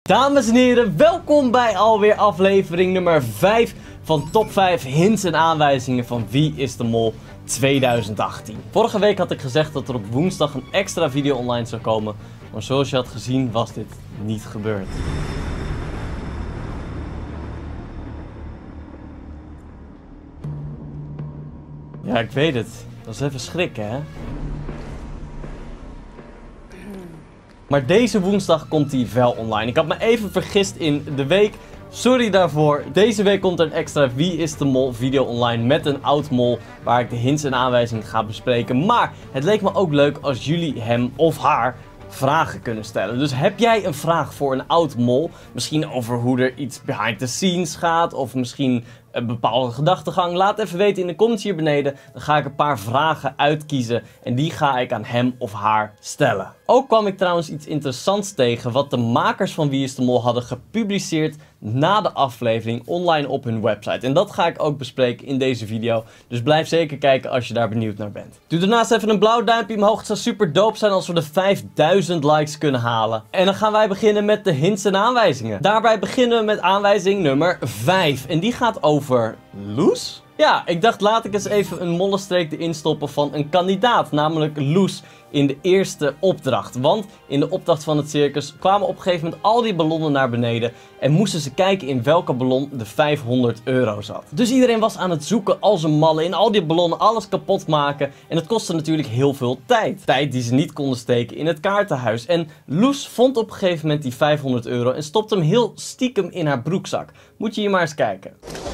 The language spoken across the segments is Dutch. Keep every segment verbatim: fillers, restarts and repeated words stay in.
Dames en heren, welkom bij alweer aflevering nummer vijf van top vijf hints en aanwijzingen van Wie is de Mol tweeduizend achttien. Vorige week had ik gezegd dat er op woensdag een extra video online zou komen, maar zoals je had gezien was dit niet gebeurd. Ja, ik weet het. Dat is even schrikken, hè? Maar deze woensdag komt hij wel online. Ik had me even vergist in de week. Sorry daarvoor. Deze week komt er een extra Wie is de Mol video online met een oud mol waar ik de hints en aanwijzingen ga bespreken. Maar het leek me ook leuk als jullie hem of haar vragen kunnen stellen. Dus heb jij een vraag voor een oud mol? Misschien over hoe er iets behind the scenes gaat of misschien een bepaalde gedachtegang. Laat even weten in de comments hier beneden. Dan ga ik een paar vragen uitkiezen en die ga ik aan hem of haar stellen. Ook kwam ik trouwens iets interessants tegen wat de makers van Wie is de Mol hadden gepubliceerd na de aflevering online op hun website. En dat ga ik ook bespreken in deze video. Dus blijf zeker kijken als je daar benieuwd naar bent. Doe daarnaast even een blauw duimpje omhoog. Het zou super dope zijn als we de vijfduizend likes kunnen halen. En dan gaan wij beginnen met de hints en aanwijzingen. Daarbij beginnen we met aanwijzing nummer vijf. En die gaat over Loes? Ja, ik dacht laat ik eens even een mollenstreek erin stoppen van een kandidaat, namelijk Loes in de eerste opdracht. Want in de opdracht van het circus kwamen op een gegeven moment al die ballonnen naar beneden en moesten ze kijken in welke ballon de vijfhonderd euro zat. Dus iedereen was aan het zoeken als een malle in al die ballonnen, alles kapot maken en het kostte natuurlijk heel veel tijd. Tijd die ze niet konden steken in het kaartenhuis. En Loes vond op een gegeven moment die vijfhonderd euro en stopte hem heel stiekem in haar broekzak. Moet je hier maar eens kijken.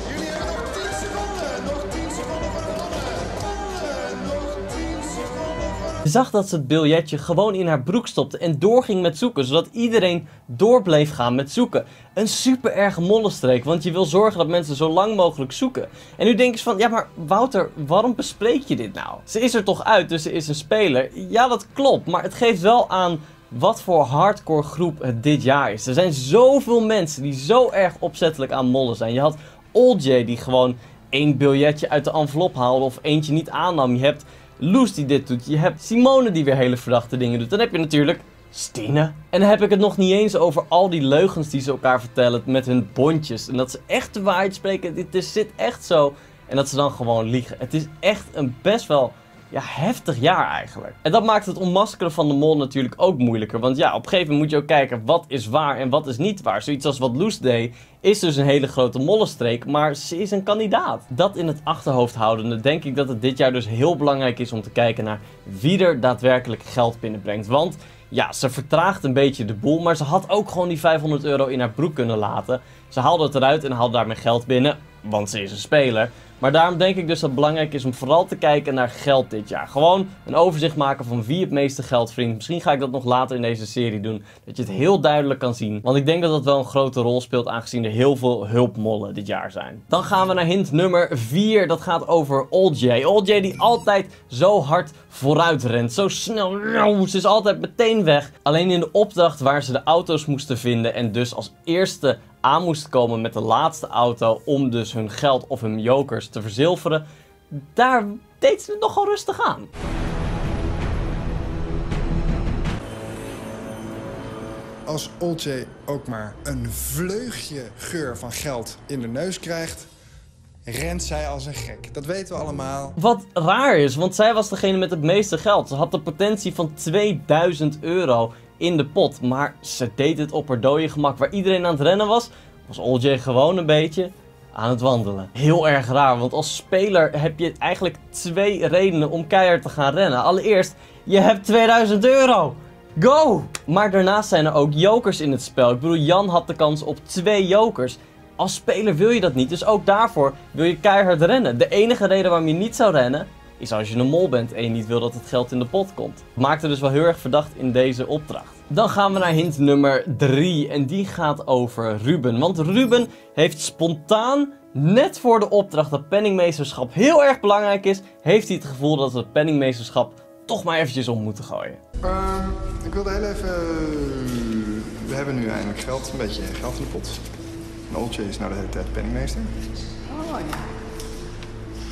Ze zag dat ze het biljetje gewoon in haar broek stopte en doorging met zoeken, zodat iedereen door bleef gaan met zoeken. Een super erge mollenstreek, want je wil zorgen dat mensen zo lang mogelijk zoeken. En nu denk je van, ja maar Wouter, waarom bespreek je dit nou? Ze is er toch uit, dus ze is een speler. Ja, dat klopt, maar het geeft wel aan wat voor hardcore groep het dit jaar is. Er zijn zoveel mensen die zo erg opzettelijk aan mollen zijn. Je had Oljay die gewoon één biljetje uit de envelop haalde of eentje niet aannam. Je hebt Loes die dit doet. Je hebt Simone die weer hele verdachte dingen doet. Dan heb je natuurlijk Stine. En dan heb ik het nog niet eens over al die leugens die ze elkaar vertellen met hun bondjes. En dat ze echt de waarheid spreken. Dit is, zit echt zo. En dat ze dan gewoon liegen. Het is echt een best wel ja, heftig jaar eigenlijk. En dat maakt het ontmaskeren van de mol natuurlijk ook moeilijker. Want ja, op een gegeven moment moet je ook kijken wat is waar en wat is niet waar. Zoiets als wat Loes deed is dus een hele grote mollenstreek, maar ze is een kandidaat. Dat in het achterhoofd houdende denk ik dat het dit jaar dus heel belangrijk is om te kijken naar wie er daadwerkelijk geld binnenbrengt. Want ja, ze vertraagt een beetje de boel, maar ze had ook gewoon die vijfhonderd euro in haar broek kunnen laten. Ze haalde het eruit en haalde daarmee geld binnen, want ze is een speler. Maar daarom denk ik dus dat het belangrijk is om vooral te kijken naar geld dit jaar. Gewoon een overzicht maken van wie het meeste geld verdient. Misschien ga ik dat nog later in deze serie doen. Dat je het heel duidelijk kan zien. Want ik denk dat dat wel een grote rol speelt aangezien er heel veel hulpmollen dit jaar zijn. Dan gaan we naar hint nummer vier. Dat gaat over Oljay. Oljay die altijd zo hard vooruit rent. Zo snel. Ze is altijd meteen weg. Alleen in de opdracht waar ze de auto's moesten vinden en dus als eerste aan moest komen met de laatste auto om dus hun geld of hun jokers te verzilveren, daar deed ze het nogal rustig aan. Als Oljay ook maar een vleugje geur van geld in de neus krijgt, rent zij als een gek. Dat weten we allemaal. Wat raar is, want zij was degene met het meeste geld. Ze had de potentie van tweeduizend euro in de pot, maar ze deed het op haar dode gemak. Waar iedereen aan het rennen was, was Oljay gewoon een beetje aan het wandelen. Heel erg raar, want als speler heb je eigenlijk twee redenen om keihard te gaan rennen. Allereerst, je hebt tweeduizend euro. Go! Maar daarnaast zijn er ook jokers in het spel. Ik bedoel, Jan had de kans op twee jokers. Als speler wil je dat niet, dus ook daarvoor wil je keihard rennen. De enige reden waarom je niet zou rennen is als je een mol bent en je niet wil dat het geld in de pot komt. Maakt het dus wel heel erg verdacht in deze opdracht. Dan gaan we naar hint nummer drie en die gaat over Ruben. Want Ruben heeft spontaan, net voor de opdracht dat penningmeesterschap heel erg belangrijk is, heeft hij het gevoel dat we het penningmeesterschap toch maar eventjes om moeten gooien. Uh, ik wilde heel even... We hebben nu eindelijk geld, een beetje geld in de pot. En Oljay is nou de hele tijd penningmeester. Oh ja.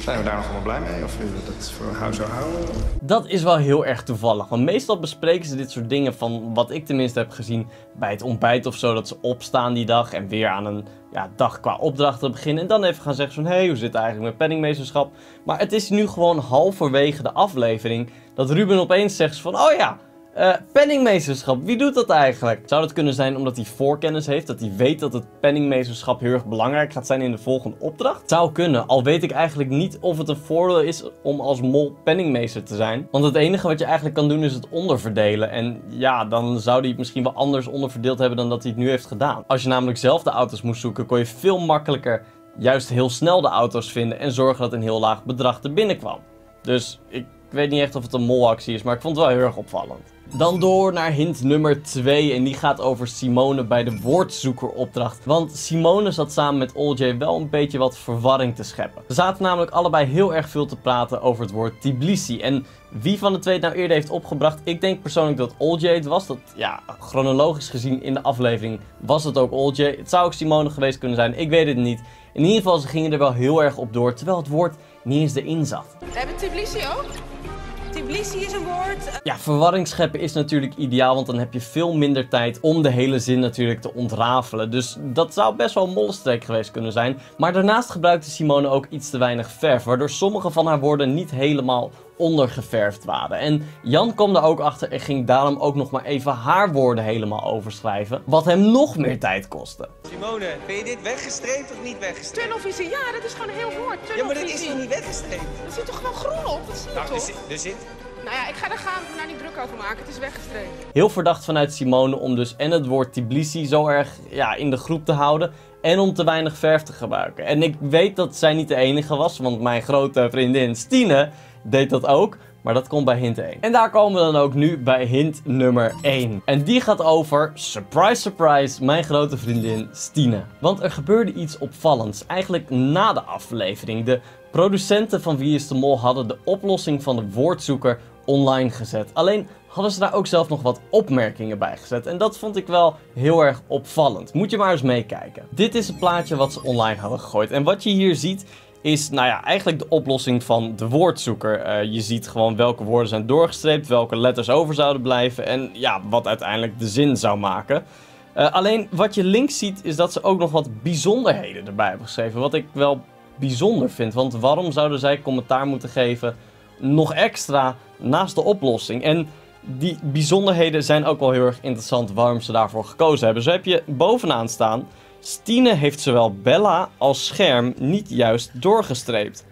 Zijn we daar nog allemaal blij mee? Of vinden we dat voor hou zo houden? Dat is wel heel erg toevallig. Want meestal bespreken ze dit soort dingen van wat ik tenminste heb gezien bij het ontbijt of zo. Dat ze opstaan die dag en weer aan een ja, dag qua opdrachten beginnen. En dan even gaan zeggen van hé, hey, hoe zit het eigenlijk met penningmeesterschap? Maar het is nu gewoon halverwege de aflevering dat Ruben opeens zegt van oh ja... Uh, penningmeesterschap, wie doet dat eigenlijk? Zou dat kunnen zijn omdat hij voorkennis heeft? Dat hij weet dat het penningmeesterschap heel erg belangrijk gaat zijn in de volgende opdracht? Zou kunnen, al weet ik eigenlijk niet of het een voordeel is om als mol penningmeester te zijn. Want het enige wat je eigenlijk kan doen is het onderverdelen. En ja, dan zou hij het misschien wel anders onderverdeeld hebben dan dat hij het nu heeft gedaan. Als je namelijk zelf de auto's moest zoeken, kon je veel makkelijker juist heel snel de auto's vinden en zorgen dat een heel laag bedrag er binnenkwam. Dus ik weet niet echt of het een molactie is, maar ik vond het wel heel erg opvallend. Dan door naar hint nummer twee en die gaat over Simone bij de woordzoekeropdracht. Want Simone zat samen met Oljay wel een beetje wat verwarring te scheppen. Ze zaten namelijk allebei heel erg veel te praten over het woord Tbilisi. En wie van de twee het nou eerder heeft opgebracht? Ik denk persoonlijk dat Oljay het was. Dat, ja, chronologisch gezien in de aflevering was het ook Oljay. Het zou ook Simone geweest kunnen zijn, ik weet het niet. In ieder geval, ze gingen er wel heel erg op door, terwijl het woord niet eens erin zat. Hebben we Tbilisi ook? Tbilisi is een woord. Ja, verwarring scheppen is natuurlijk ideaal, want dan heb je veel minder tijd om de hele zin natuurlijk te ontrafelen. Dus dat zou best wel een mollenstreek geweest kunnen zijn. Maar daarnaast gebruikte Simone ook iets te weinig verf, waardoor sommige van haar woorden niet helemaal ondergeverfd waren. En Jan kwam daar ook achter en ging daarom ook nog maar even haar woorden helemaal overschrijven, wat hem nog meer tijd kostte. Simone, ben je dit weggestreept of niet weggestreept? Tunnelvisie, ja, dat is gewoon een heel woord. Ja, maar dat is nog niet weggestreept. Dat zit toch gewoon groen op? Dat zie je Nou, toch? er zit, er zit... Nou ja, ik ga er gaan nou niet druk over maken. Het is weggestreept. Heel verdacht vanuit Simone om dus en het woord Tbilisi zo erg ja, in de groep te houden en om te weinig verf te gebruiken. En ik weet dat zij niet de enige was, want mijn grote vriendin Stine deed dat ook. Maar dat komt bij hint één. En daar komen we dan ook nu bij hint nummer één. En die gaat over, surprise surprise, mijn grote vriendin Stine. Want er gebeurde iets opvallends. Eigenlijk na de aflevering. De producenten van Wie is de Mol hadden de oplossing van de woordzoeker online gezet. Alleen hadden ze daar ook zelf nog wat opmerkingen bij gezet. En dat vond ik wel heel erg opvallend. Moet je maar eens meekijken. Dit is het plaatje wat ze online hadden gegooid. En wat je hier ziet is, nou ja, eigenlijk de oplossing van de woordzoeker. Uh, je ziet gewoon welke woorden zijn doorgestreept, welke letters over zouden blijven en ja, wat uiteindelijk de zin zou maken. Uh, alleen wat je links ziet is dat ze ook nog wat bijzonderheden erbij hebben geschreven, wat ik wel bijzonder vind. Want waarom zouden zij commentaar moeten geven nog extra naast de oplossing? En die bijzonderheden zijn ook wel heel erg interessant waarom ze daarvoor gekozen hebben. Zo heb je bovenaan staan: Stine heeft zowel Bella als Scherm niet juist doorgestreept.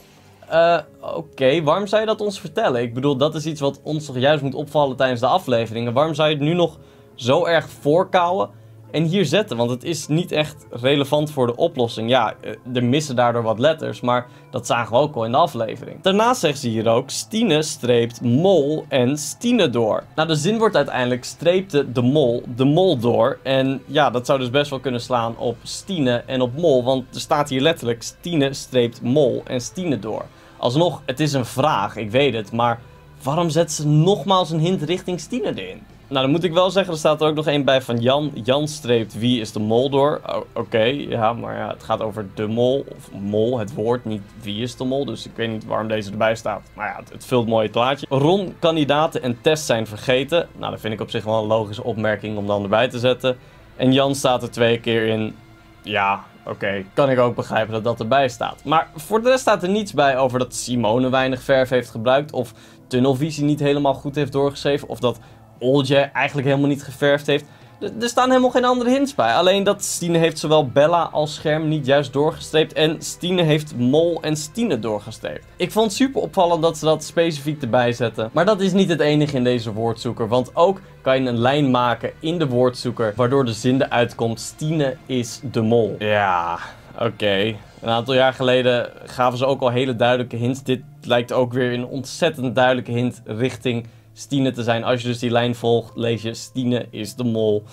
Uh, Oké, okay. Waarom zou je dat ons vertellen? Ik bedoel, dat is iets wat ons toch juist moet opvallen tijdens de afleveringen. Waarom zou je het nu nog zo erg voorkouwen en hier zetten? Want het is niet echt relevant voor de oplossing. Ja, er missen daardoor wat letters, maar dat zagen we ook al in de aflevering. Daarnaast zegt ze hier ook: Stine streept Mol en Stine door. Nou, de zin wordt uiteindelijk: streepte de Mol de Mol door. En ja, dat zou dus best wel kunnen slaan op Stine en op Mol, want er staat hier letterlijk: Stine streept Mol en Stine door. Alsnog, het is een vraag, ik weet het, maar waarom zet ze nogmaals een hint richting Stine erin? Nou, dan moet ik wel zeggen, er staat er ook nog één bij van Jan. Jan streept Wie is de Mol door. Oh, Oké, okay, ja, maar ja, het gaat over de mol, of mol, het woord, niet Wie is de Mol. Dus ik weet niet waarom deze erbij staat. Maar ja, het, het vult mooi het plaatje. Ron, kandidaten en test zijn vergeten. Nou, dat vind ik op zich wel een logische opmerking om dan erbij te zetten. En Jan staat er twee keer in. Ja, oké, okay, kan ik ook begrijpen dat dat erbij staat. Maar voor de rest staat er niets bij over dat Simone weinig verf heeft gebruikt, of tunnelvisie niet helemaal goed heeft doorgeschreven, of dat Oljay eigenlijk helemaal niet geverfd heeft. Er staan helemaal geen andere hints bij. Alleen dat Stine heeft zowel Bella als Scherm niet juist doorgestreept. En Stine heeft Mol en Stine doorgestreept. Ik vond het super opvallend dat ze dat specifiek erbij zetten. Maar dat is niet het enige in deze woordzoeker. Want ook kan je een lijn maken in de woordzoeker, waardoor de zin eruit komt: Stine is de Mol. Ja, oké. Okay. Een aantal jaar geleden gaven ze ook al hele duidelijke hints. Dit lijkt ook weer een ontzettend duidelijke hint richting Stine te zijn. Als je dus die lijn volgt, lees je: Stine is de Mol.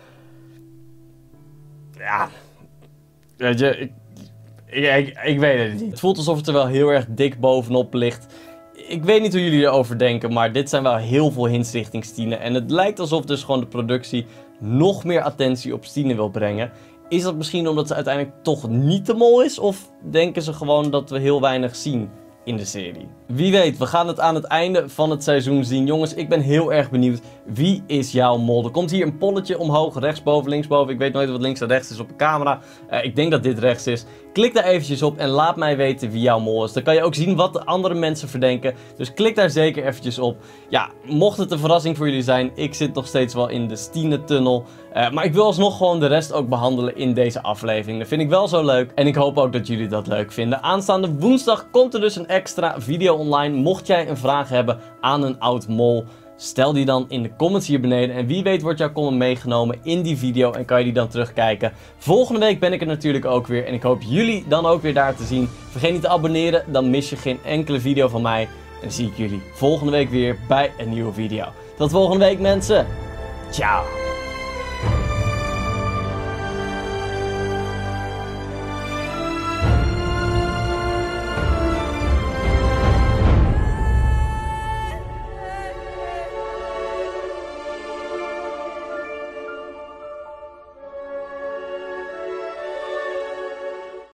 Ja, weet je, ik, ik, ik, ik weet het niet. Het voelt alsof het er wel heel erg dik bovenop ligt. Ik weet niet hoe jullie erover denken, maar dit zijn wel heel veel hints richting Stine. En het lijkt alsof dus gewoon de productie nog meer attentie op Stine wil brengen. Is dat misschien omdat ze uiteindelijk toch niet de mol is? Of denken ze gewoon dat we heel weinig zien in de serie? Wie weet, we gaan het aan het einde van het seizoen zien. Jongens, ik ben heel erg benieuwd. Wie is jouw mol? Er komt hier een polletje omhoog, rechtsboven, linksboven. Ik weet nooit wat links en rechts is op de camera. Uh, ik denk dat dit rechts is. Klik daar eventjes op en laat mij weten wie jouw mol is. Dan kan je ook zien wat de andere mensen verdenken. Dus klik daar zeker eventjes op. Ja, mocht het een verrassing voor jullie zijn, ik zit nog steeds wel in de Stine-tunnel. Uh, maar ik wil alsnog gewoon de rest ook behandelen in deze aflevering. Dat vind ik wel zo leuk. En ik hoop ook dat jullie dat leuk vinden. Aanstaande woensdag komt er dus een extra video online. Mocht jij een vraag hebben aan een oud mol, stel die dan in de comments hier beneden. En wie weet wordt jouw comment meegenomen in die video en kan je die dan terugkijken. Volgende week ben ik er natuurlijk ook weer. En ik hoop jullie dan ook weer daar te zien. Vergeet niet te abonneren, dan mis je geen enkele video van mij. En dan zie ik jullie volgende week weer bij een nieuwe video. Tot volgende week mensen. Ciao.